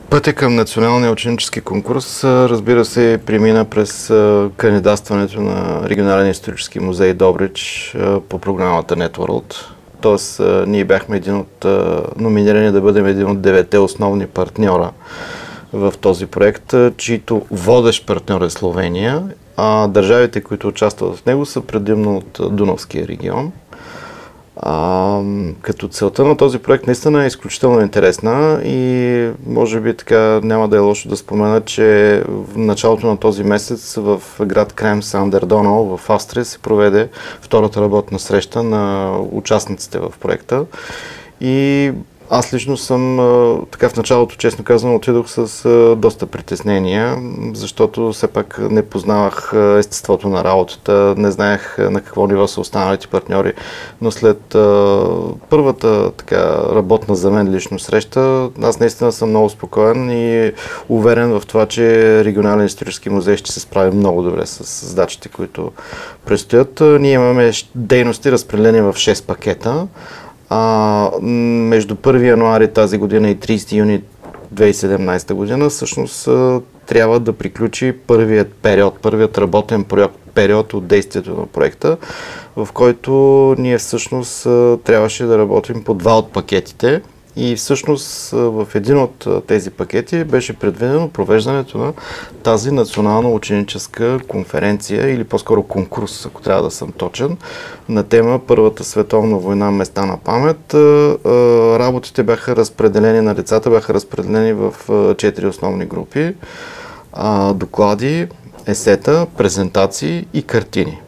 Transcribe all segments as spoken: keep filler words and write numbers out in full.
Пътя към националния ученически конкурс, разбира се, премина през кандидатстването на Регионален исторически музей Добрич по програмата NetWorld. Тоест, ние бяхме един от номинирани да бъдем един от деветте основни партньора в този проект, чието водещ партньор е Словения, а държавите, които участват в него, са предимно от Дунавския регион. А, като целта на този проект наистина е изключително интересна и може би така няма да е лошо да спомена, че в началото на този месец в град Кремс Андердонал в Австрия се проведе втората работна среща на участниците в проекта и аз лично съм, така в началото, честно казвам, отидох с доста притеснения, защото все пак не познавах естеството на работата, не знаех на какво ниво са останалите партньори, но след първата така работна за мен лично среща, аз наистина съм много спокоен и уверен в това, че Регионален исторически музей ще се справи много добре с задачите, които предстоят. Ние имаме дейности разпределени в шест пакета. А, между първи януари тази година и тридесети юни две хиляди и седемнадесета година всъщност трябва да приключи първият период, първият работен период от действието на проекта, в който ние всъщност трябваше да работим по два от пакетите. И всъщност в един от тези пакети беше предвидено провеждането на тази национална ученическа конференция или по-скоро конкурс, ако трябва да съм точен, на тема Първата световна война, места на памет. Работите бяха разпределени на децата, бяха разпределени в четири основни групи. Доклади, есета, презентации и картини.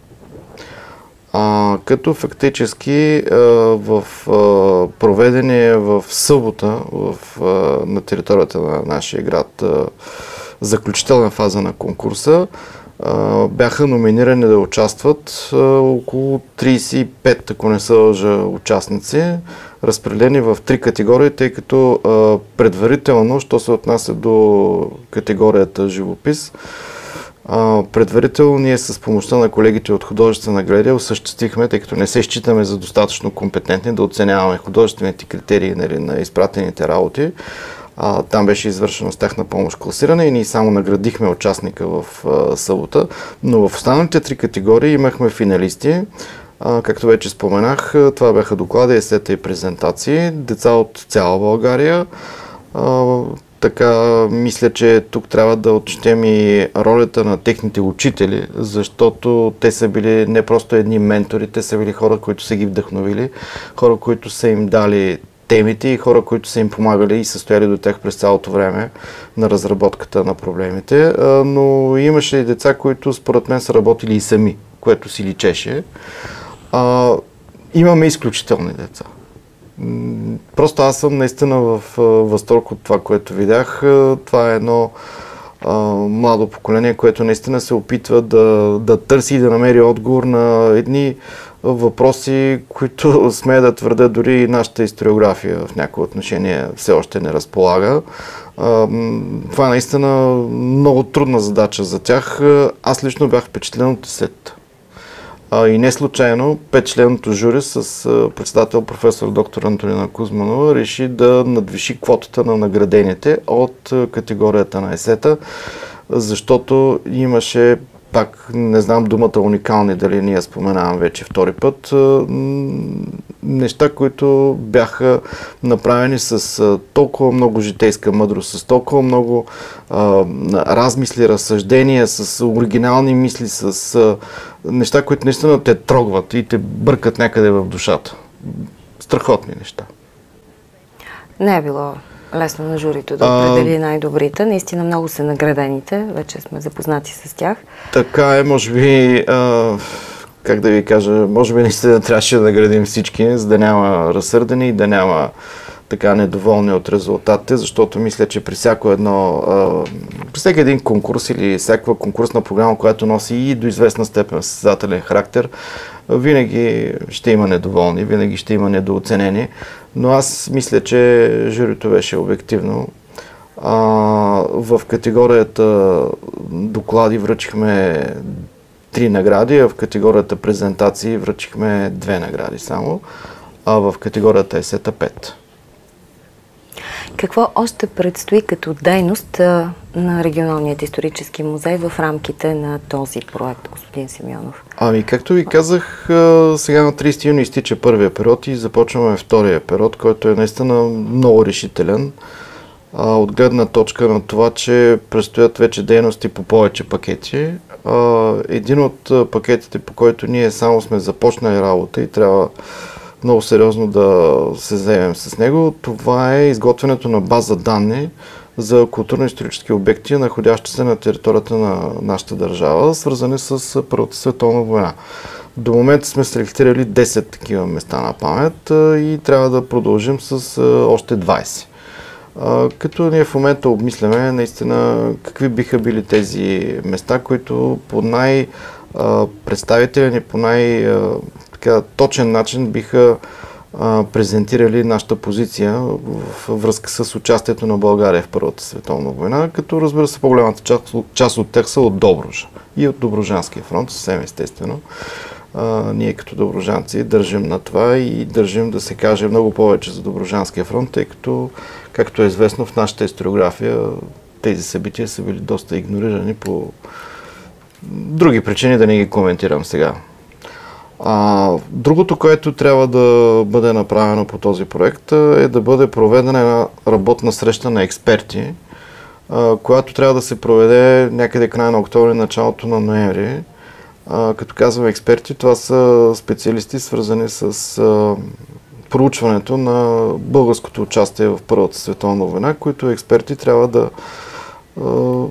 А, като фактически а, в а, проведение в събота в, а, на територията на нашия град а, заключителна фаза на конкурса а, бяха номинирани да участват а, около тридесет и пет, ако не са лъжа, участници, разпределени в три категории, тъй като а, предварително, що се отнася до категорията живопис, Uh, предварително ние с помощта на колегите от художествена галерия осъществихме, тъй като не се считаме за достатъчно компетентни да оценяваме художествените критерии, нали, на изпратените работи. Uh, там беше извършено с тяхна помощ класиране и ние само наградихме участника в uh, събота, но в останалите три категории имахме финалисти. Uh, както вече споменах, това бяха доклади, есета и презентации, деца от цяла България. Uh, Така, мисля, че тук трябва да отчетем и ролята на техните учители, защото те са били не просто едни ментори, те са били хора, които са ги вдъхновили, хора, които са им дали темите и хора, които са им помагали и са стояли до тях през цялото време на разработката на проблемите. Но имаше и деца, които според мен са работили и сами, което си личеше. Имаме изключителни деца. Просто аз съм наистина в възторг от това, което видях. Това е едно а, младо поколение, което наистина се опитва да, да търси и да намери отговор на едни въпроси, които смея да твърдя, дори и нашата историография в някои отношения все още не разполага. А, това е наистина много трудна задача за тях. Аз лично бях впечатлен от есета. А, и не случайно петчленото жури с а, председател професор доктор Антонина Кузманова реши да надвиши квотата на наградените от а, категорията на есета, защото имаше, пак не знам думата уникални, дали ние споменавам вече втори път, а, неща, които бяха направени с а, толкова много житейска мъдрост, с толкова много а, размисли, разсъждения, с оригинални мисли, с а, неща, които наистина те трогват и те бъркат някъде в душата. Страхотни неща. Не е било лесно на журито да определи а... най-добрите. Наистина много са наградените. Вече сме запознати с тях. Така е, може би, а, как да ви кажа, може би наистина трябваше да наградим всички, за да няма разсърдени и да няма така недоволни от резултатите, защото мисля, че при всяко едно, при всеки един конкурс или всякаква конкурсна програма, която носи и до известна степен състезателен характер, винаги ще има недоволни, винаги ще има недооценени, но аз мисля, че журито беше обективно. А, в категорията доклади връчихме три награди, а в категорията презентации връчихме две награди само, а в категорията есета пет. Какво още предстои като дейност а, на Регионалният исторически музей в рамките на този проект, господин Симеонов? Ами, както ви казах, сега на тридесети юни изтича първия период и започваме втория период, който е наистина много решителен. От гледна точка на това, че предстоят вече дейности по повече пакети. Един от пакетите, по който ние само сме започнали работа и трябва много сериозно да се заемем с него, това е изготвянето на база данни за културно-исторически обекти, находящи се на територията на нашата държава, свързани с Първата световна война. До момента сме селектирали десет такива места на памет и трябва да продължим с още двайсет. Като ние в момента обмисляме наистина какви биха били тези места, които по най-представителен и по най-точен начин биха презентирали нашата позиция в връзка с участието на България в Първата световна война, като разбира се по-голямата част, част от тях са от Добруджа и от Добруджанския фронт, съвсем естествено. А, ние като добруджанци държим на това и държим да се каже много повече за Добруджанския фронт, тъй като, както е известно в нашата историография, тези събития са били доста игнорирани по други причини, да не ги коментирам сега. А, другото, което трябва да бъде направено по този проект, е да бъде проведена една работна среща на експерти, а, която трябва да се проведе някъде края на октомври, началото на ноември. А, като казвам експерти, това са специалисти, свързани с а, проучването на българското участие в Първата световна война, които експерти трябва да а,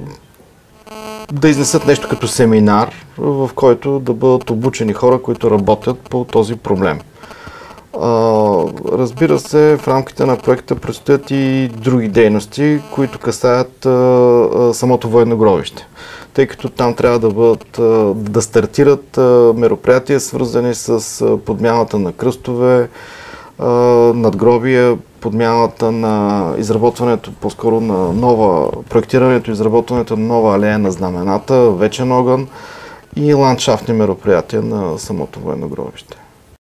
да изнесат нещо като семинар, в който да бъдат обучени хора, които работят по този проблем. А, разбира се, в рамките на проекта предстоят и други дейности, които касаят а, а, самото военно гробище. Тъй като там трябва да бъдат, а, да стартират а, мероприятия, свързани с а, подмяната на кръстове, а, надгробия, подмяната на изработването, по-скоро на нова, проектирането и изработването на нова алея на знамената, вечен огън и ландшафтни мероприятия на самото военно гробище.